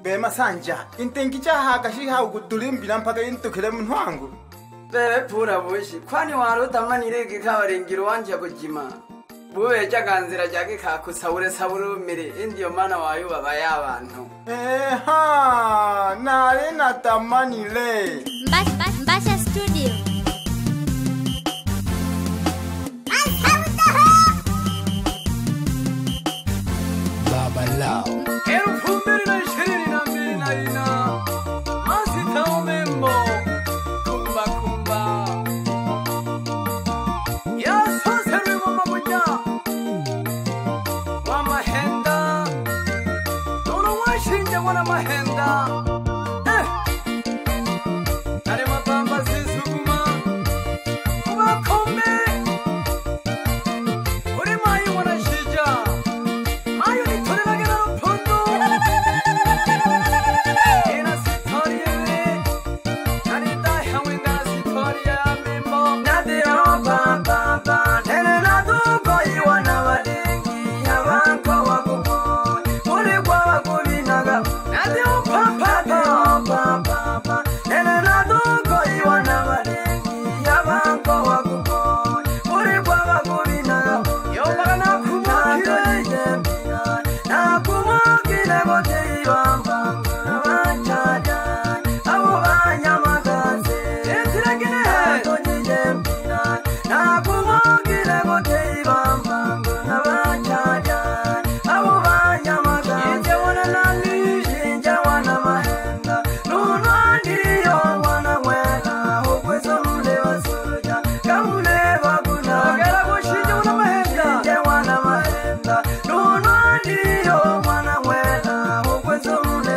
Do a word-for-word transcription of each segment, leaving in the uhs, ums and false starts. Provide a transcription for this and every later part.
Bema sanja, intengi chaha kashi hau kutulimbira mpaka intukile mwangu. Bebe pura bushi, kwani waruta manirege kabarengiro wanje kujima. Buwe chaganzira jage kakusaure saburu mire indio mana wayo baba y'abantu. Eh ha, nare natamanile. Mbasha Mbasha Studio. Baba Lao. Eru fumbiri na shiriri na mbiri na ina. Masita umembo. Kumba kumba. Ya soseri mama buja. Wa mahenda. Nono wa shinja wana mahenda. Eh. Nare mapamba sisuguma. Kuba kombe. Uri mayu wana shija. Mayu ni tole lage na mpondo. Ina sitoria we. Nari dahi winda sitoria mimbo. Nadi o ba ba ba. Nene na duko iwa na wadengi. Yabanko wakubo. Uri kwa wakubinaga. Nadi o pa pa pa pa pa pa. Nene na duko iwa na wadengi. Yabanko wakubo. Uri kwa wakubinaga. Yobaga na kumukire. Na kumukire bote iwamba. Na wachaja. Abo banyamagaze. Entiragine. Tojijembina. Na kumukire bote iwamba. Na wachaja. Abo banyamagaze. Inje wana nani. Inje wana mahenda. Nunwa ndiyo wana mwela. Hukwezo mle wasuja. Kamule wabuna. Agera kushinje wana mahenda. Inje wana mahenda. Nunwa ndiyo wana mwela. Hukwezo mle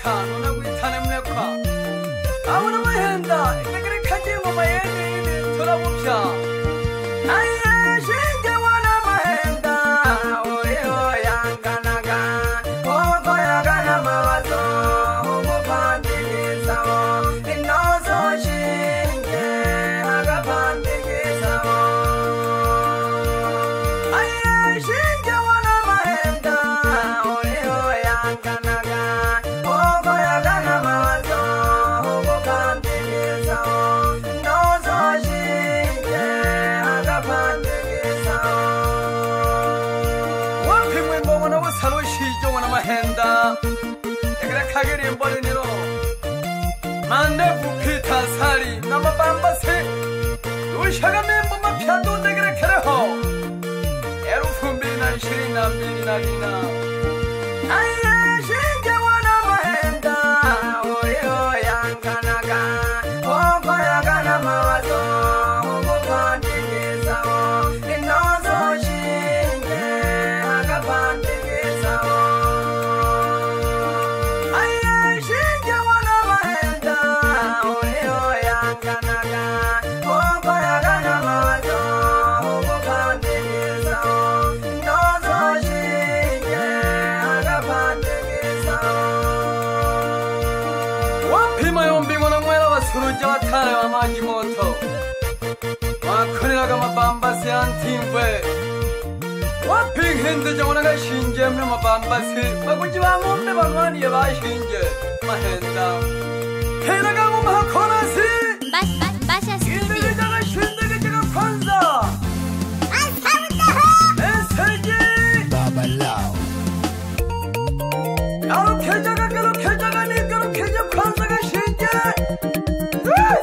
tano na gwitane mnekwa abona mahenda ikagere kaje ngo mayene turabupya aye shinge wana mahenda oyo yanganaga ogo yagana mabazo umupandikisa inozo shinge agapandikisa aye shinge wana mahenda oyo yanganaga ogo yagana mabazo umupandikisa inozo shinge agapandikisa wapimwe mbona wasaloshije wana mahenda ekera kagere mbole niro mande bukita sari namabamba se ushaga membo mapyando ndegere kereho erufumbi na ishirini na mbili na lina aye shinge wana mahenda oyo yankanaga ogo yagana mawazo umupandikisa inozo shinge agapandikisa aye shinge wana mahenda oyo yankanaga ogo yagana mawazo umupandikisa inozo shinge agapandikisa wapima yombi ngona mwera basuruja batare bamaji moto wakoreraga amabambasi yantimwe wapinhinde jabona gashinje mwe amabambasi baguji bangombe barwaniye bashinje mahenda heraga mu makorasi Bas- Bas- Basha Studio. indege gashinje gega kwanza eseji Baba Lao. Garo kejaga garo kejaga ni garo keja kwanza gashinje Hey!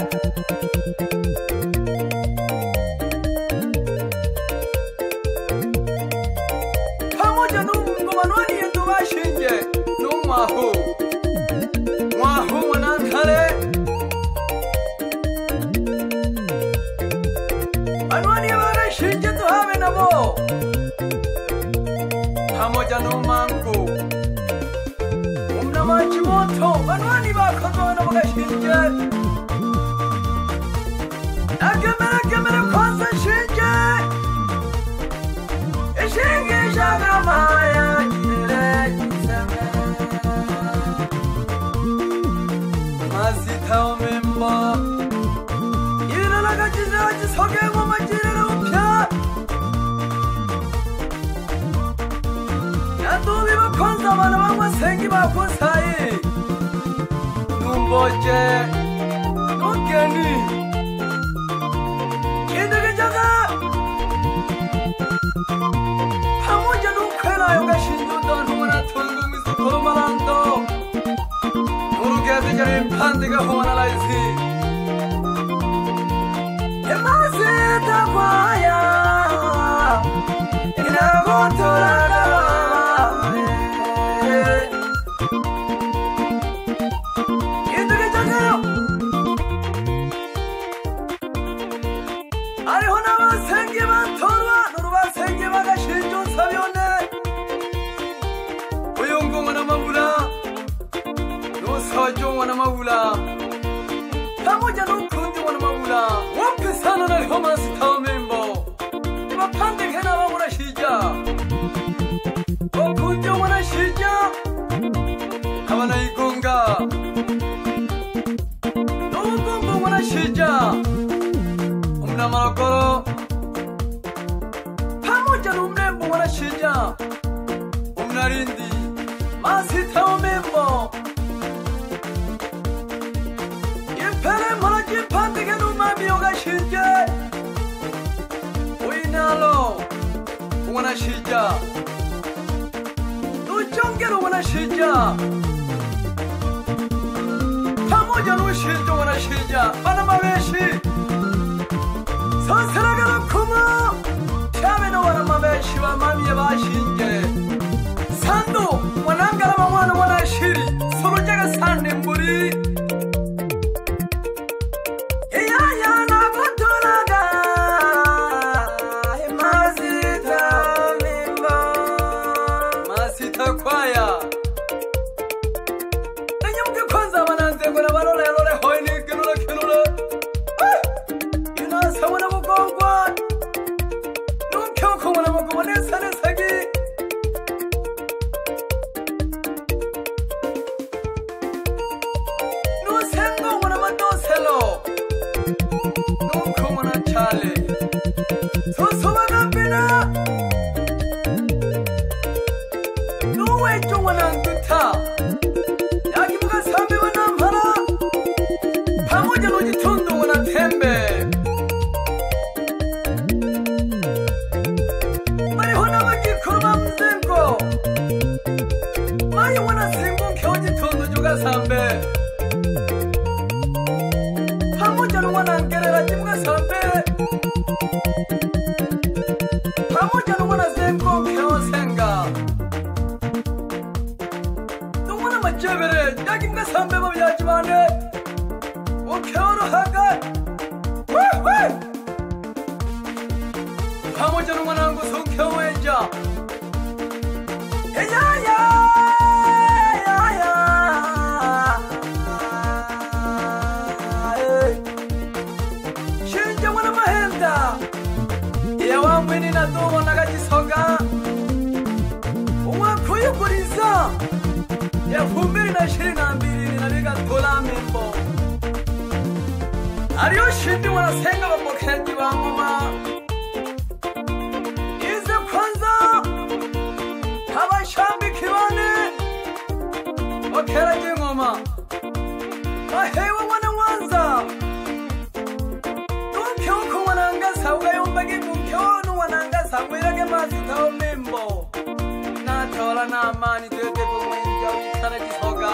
pamoja n'umwanwani yetu bashinje n'umwahu mwahu mwanantare banwani barashinje tuhabe nabo pamoja n'umangu umnamaji moto banwani bakozona bagashinje akemera kemera kwanza shinje ishinge shagamaya kire kiseme mazita omemba iralaga jizaji soge mu majirira upya yadubi bakonza abana banywa sengi bakosaye numboje nugeni indege jaga pamoja n'ukwerayo gashinje udontu wanatunga umwisukuru marando urugezi jari impande gahumana laisi emazi takwaya inagotoraga indege jagayo ariho n'abasengi batorwa n'urubasengi bagashinja usabyone uyungungwa n'amabula n'usajungwa n'amabula pamoja n'ukundingwa n'amabula wapisana nariho masitawo membo nibapandike n'ababura shija okundingwa na shija abanayigunga n'ubugungungwa na shija umnamarokoro pamoja n'umrembo wanashija umnarindi masita umembo impere maraji pandike n'umami yogashinje uinalo wanashija n'ujongero wanashija pamoja n'ushinje wanashija bana mabeshi sonseragara kuma chabe no wana mabeshi wa mamiye bashinje sandu wanangara bamwana wanashiri surujaga sande mburi iya ya na baturaga mazita mimba masita kwaya wini na dubo nagagisoga umwaka uyuguriza yafumbiri na shiri na mbiri na biga tola membo ariyo shindi wanasenga babokeji ba ngoma ize kwanza abashambiki bane bakeraje ngoma bahewa mwana mwanza nuke uko wanangasa ugayumbage mukyono wanangasa mwirage mazi tawo membo natola namani tete kumwinja witaragisoga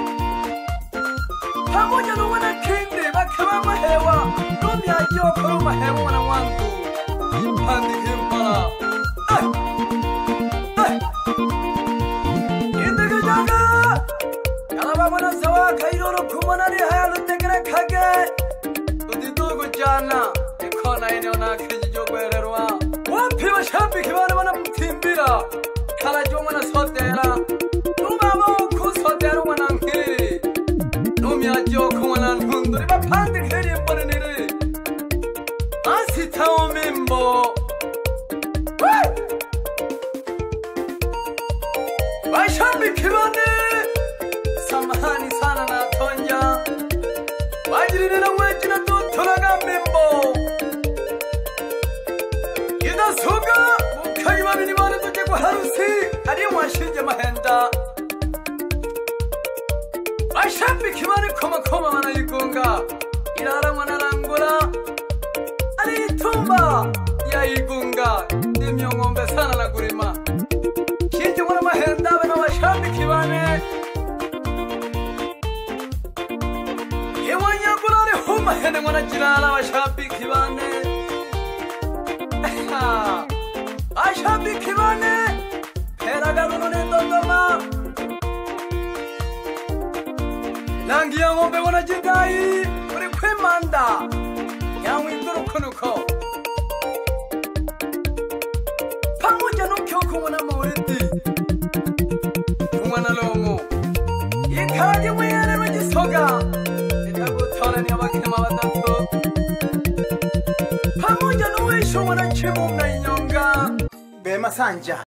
pamoja n'uwana kindi bakaba mahewa n'umyaji wakora umahewa mwana mwanzu impandika impala indege jaga yarababona sawa kairoro kumona ni haya lutegere kage udidugu jana ikona ine onakiji jogwererwa wapi bashambiki bana bana mutimbira kalajo mwana sodera numama ukusodera mwana nkiri numyaji wakumona ntunduri bapandikiri mbonenere asitawo mimbo bashambiki bane samahani sana na tonja wajiririra mweji na tutoraga mimbo idasuga mukayi babiri bane tujye kwa harusi ariyo mwashinje mahenda bashambiki bane koma koma banayigunga irara mwana rangura aritumba yayigunga ndimyo ngombe sana na gurima shinje mwana mahenda bana bashambiki bane iwanyagurare huma hene mwana jirala bashambiki bane bashambiki bane peragaruno ne dodoma langi ya ngombe mwana jidai uri kwimanda yamwindurukunuko pamoja nukyoko mwana mauridi umwana lomo ikaraje mwiyere bagisoga itagutorani abakema batatu pamoja n'uwisho mwana chimu na inyonga Bema Sanja.